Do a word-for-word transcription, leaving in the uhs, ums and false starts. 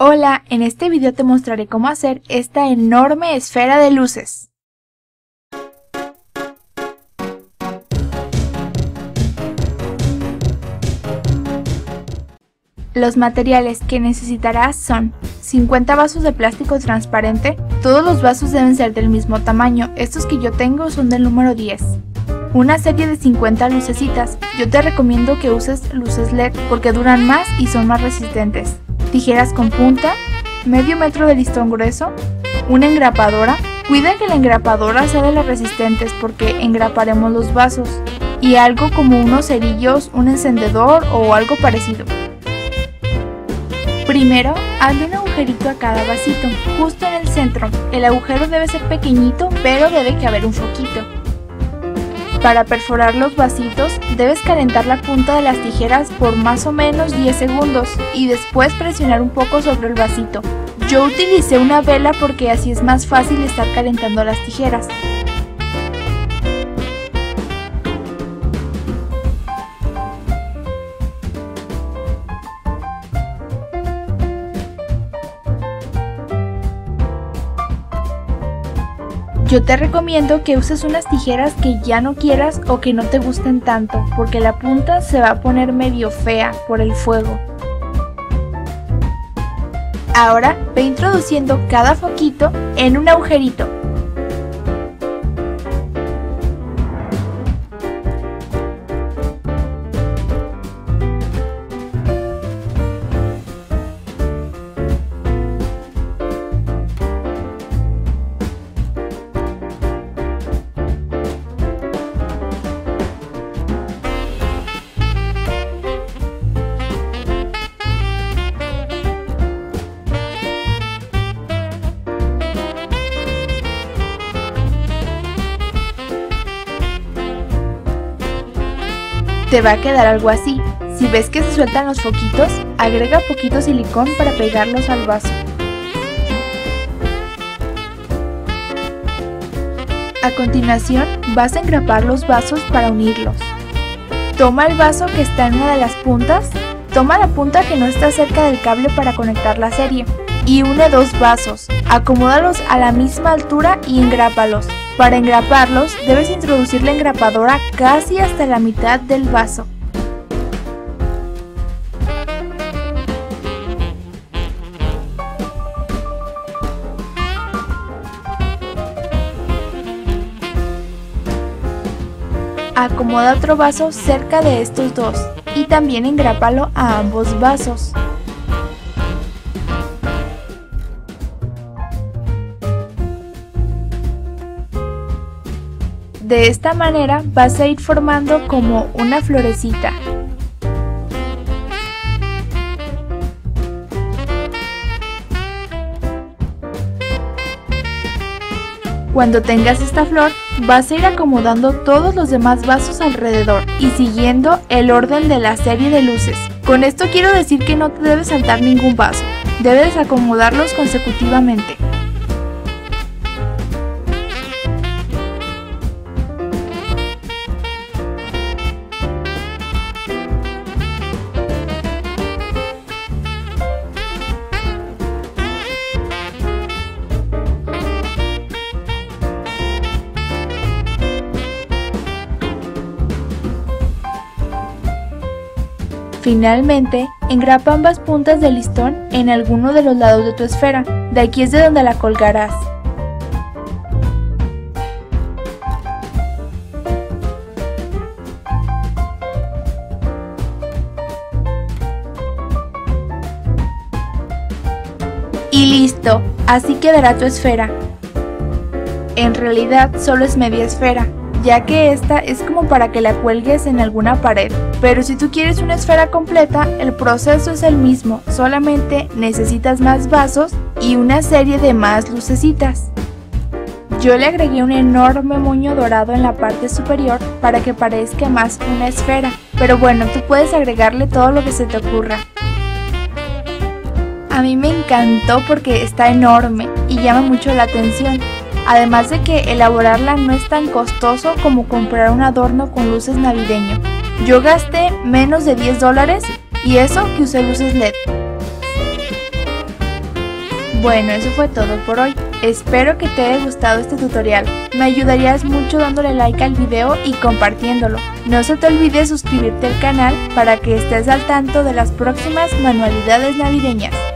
Hola, en este video te mostraré cómo hacer esta enorme esfera de luces. Los materiales que necesitarás son cincuenta vasos de plástico transparente. Todos los vasos deben ser del mismo tamaño, estos que yo tengo son del número diez. Una serie de cincuenta lucecitas, yo te recomiendo que uses luces L E D porque duran más y son más resistentes. Tijeras con punta, medio metro de listón grueso, una engrapadora. Cuida que la engrapadora sea de las resistentes porque engraparemos los vasos, y algo como unos cerillos, un encendedor o algo parecido. Primero, hazle un agujerito a cada vasito, justo en el centro. El agujero debe ser pequeñito, pero debe caber un foquito. Para perforar los vasitos, debes calentar la punta de las tijeras por más o menos diez segundos y después presionar un poco sobre el vasito. Yo utilicé una vela porque así es más fácil estar calentando las tijeras. Yo te recomiendo que uses unas tijeras que ya no quieras o que no te gusten tanto, porque la punta se va a poner medio fea por el fuego. Ahora ve introduciendo cada foquito en un agujerito. Te va a quedar algo así. Si ves que se sueltan los foquitos, agrega poquito silicón para pegarlos al vaso. A continuación, vas a engrapar los vasos para unirlos. Toma el vaso que está en una de las puntas, toma la punta que no está cerca del cable para conectar la serie, y une dos vasos. Acomódalos a la misma altura y engrápalos. Para engraparlos, debes introducir la engrapadora casi hasta la mitad del vaso. Acomoda otro vaso cerca de estos dos y también engrápalo a ambos vasos. De esta manera vas a ir formando como una florecita. Cuando tengas esta flor, vas a ir acomodando todos los demás vasos alrededor y siguiendo el orden de la serie de luces. Con esto quiero decir que no te debes saltar ningún vaso, debes acomodarlos consecutivamente. Finalmente, engrapa ambas puntas del listón en alguno de los lados de tu esfera, de aquí es de donde la colgarás. Y listo, así quedará tu esfera. En realidad solo es media esfera, ya que esta es como para que la cuelgues en alguna pared. Pero si tú quieres una esfera completa, el proceso es el mismo, solamente necesitas más vasos y una serie de más lucecitas. Yo le agregué un enorme moño dorado en la parte superior para que parezca más una esfera, pero bueno, tú puedes agregarle todo lo que se te ocurra. A mí me encantó porque está enorme y llama mucho la atención. Además de que elaborarla no es tan costoso como comprar un adorno con luces navideño. Yo gasté menos de diez dólares y eso que usé luces L E D. Bueno, eso fue todo por hoy. Espero que te haya gustado este tutorial. Me ayudarías mucho dándole like al video y compartiéndolo. No se te olvide suscribirte al canal para que estés al tanto de las próximas manualidades navideñas.